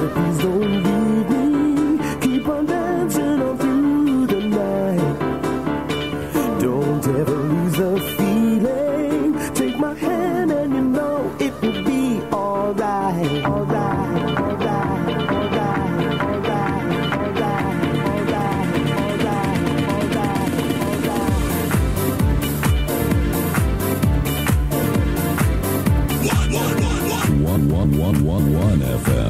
please don't leave me. Keep on dancing on through the night. Don't ever lose the feeling. Take my hand and you know it will be alright. Alright, alright, alright, alright, alright, alright, alright, alright, alright. 101.1 FM.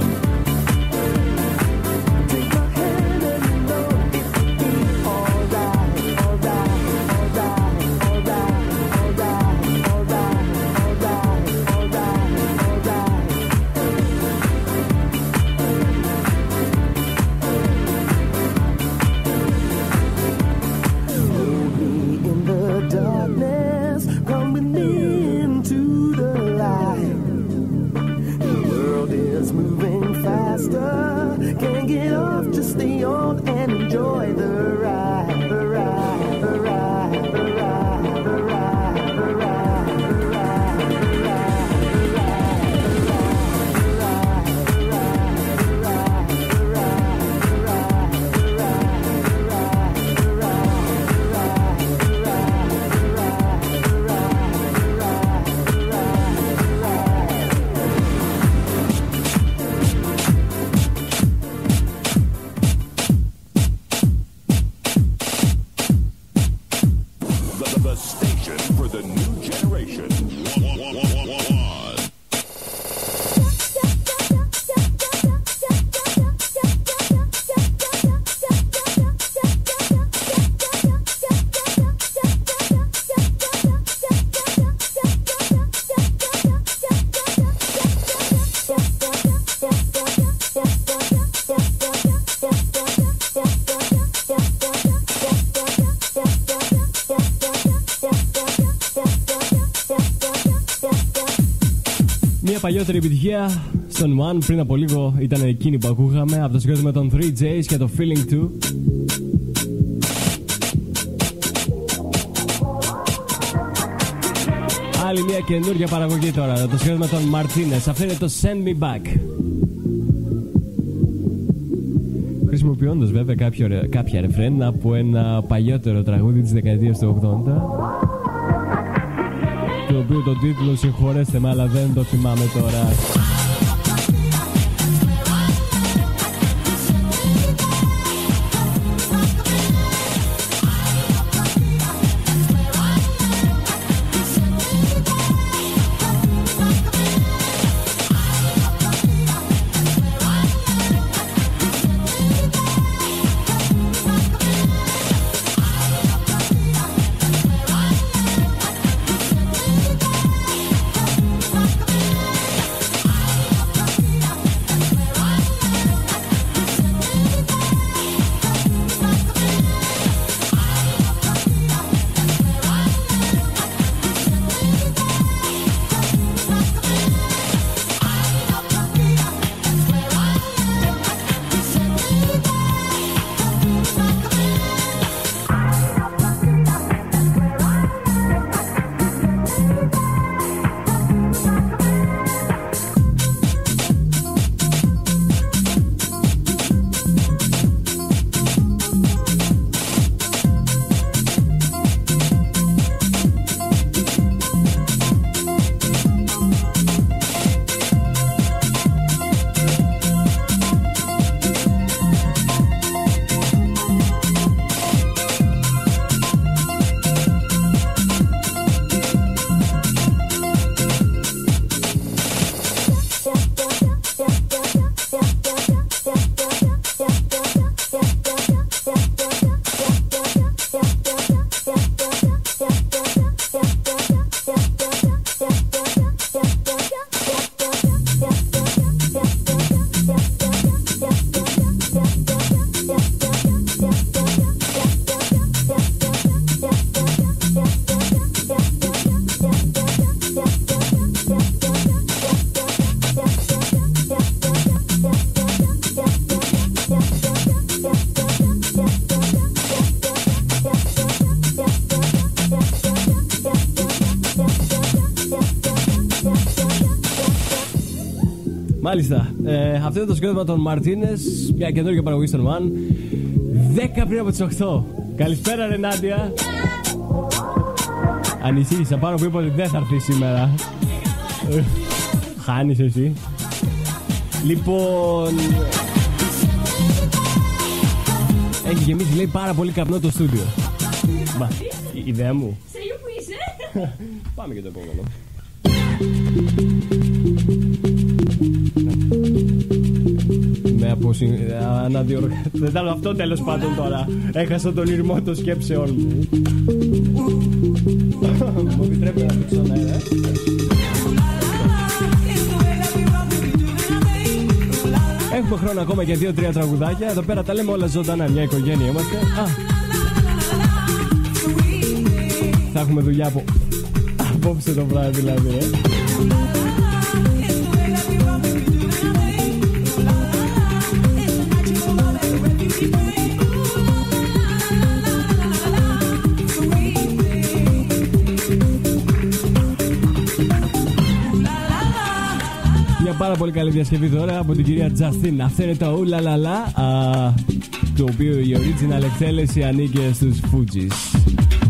Παλιότερη επιτυχία στον One πριν από λίγο ήταν εκείνη που ακούγαμε από το συγκρότημα των 3J's και το Feeling 2. Άλλη μια καινούργια παραγωγή τώρα, το συγκρότημα των Martinez. Αυτό είναι το Send Me Back. Χρησιμοποιώντας βέβαια κάποια ρεφρέν από ένα παλιότερο τραγούδι της δεκαετίας του 80, το οποίο το τίτλο, συγχωρέστε με, αλλά δεν το θυμάμαι τώρα. Μάλιστα. Αυτό είναι το σκέφτημα των Μαρτίνες, μια καινούργια παραγωγή στον One. 10 πριν από τις 8. Καλησπέρα, ρε Νάντια. Ανησύχησα πάνω που είπα ότι δεν θα έρθει σήμερα. Χάνεις εσύ. Λοιπόν, έχει γεμίσει, λέει, πάρα πολύ καπνό το στούντιο. Μα, η ιδέα μου. Σε που είσαι. Πάμε και το επόμενο. Δεν θα αυτό, τέλος πάντων τώρα. Έχασα τον ηρμό των σκέψεών μου. Μου επιτρέπει να δείξω ένα αέρα. Έχουμε χρόνο ακόμα για 2-3 τραγουδάκια. Εδώ πέρα τα λέμε όλα ζωντανά. Μια οικογένεια είμαστε. Θα έχουμε δουλειά απόψε το βράδυ δηλαδή. Μια πάρα πολύ καλή διασκευή τώρα από την κυρία Justin. Αυτό είναι το ουλαλαλα, το οποίο η original εκτέλεση ανήκε στους Fugees.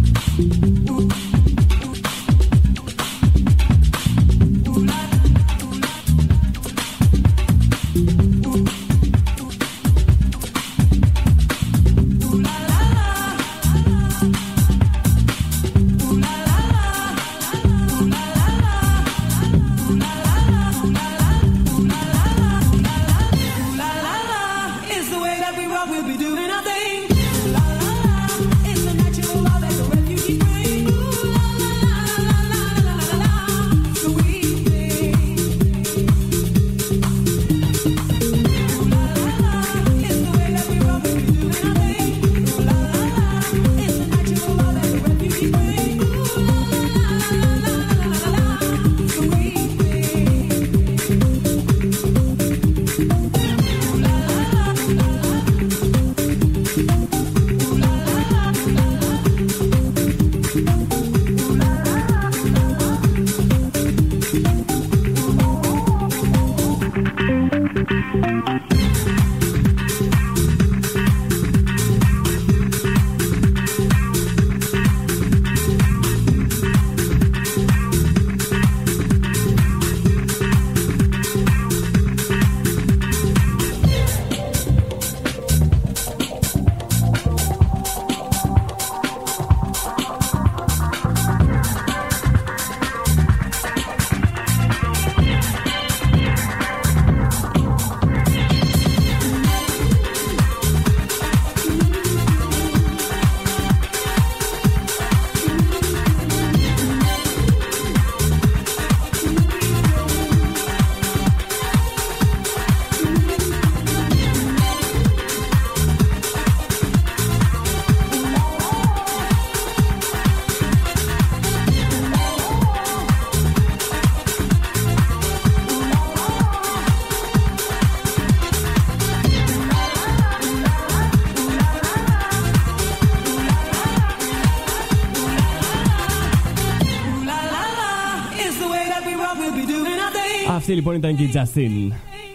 Αυτή λοιπόν ήταν και η Justin.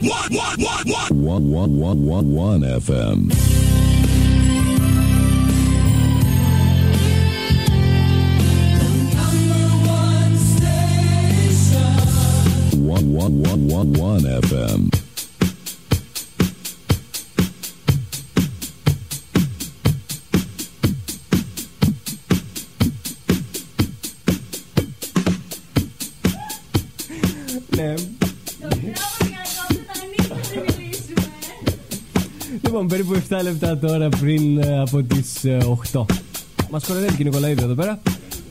1 FM. One FM. Λοιπόν, περίπου 7 λεπτά τώρα πριν από τις 8. Μας κοροϊδεύει και η Νικολαίδη εδώ πέρα.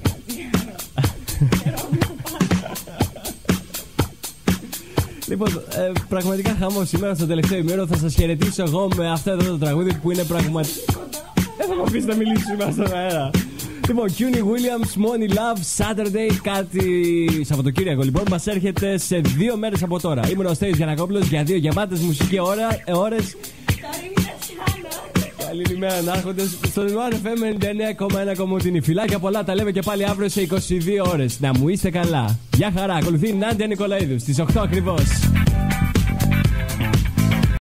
Λοιπόν, πραγματικά χαμό σήμερα στο τελευταίο ημέρο. Θα σας χαιρετήσω εγώ με αυτό εδώ το τραγούδι που είναι πραγματικά. Δεν θα μου αφήσει να μιλήσω σήμερα στον αέρα. Λοιπόν, Cuny Williams, Money Love, Saturday, κάτι Σαββατοκύριακο λοιπόν, μας έρχεται σε 2 μέρες από τώρα. Ήμουν ο Στέλιος Γιαννακόπουλος για 2 γεμάτες μουσική ώρες. Καλή ημέρα να έρχονται στον FM 99,1 Κομωτινή. Φιλάκια πολλά, τα λέμε και πάλι αύριο σε 22 ώρες. Να μου είστε καλά. Γεια χαρά, ακολουθεί η Νάντια Νικολαίδου στις 8 ακριβώς.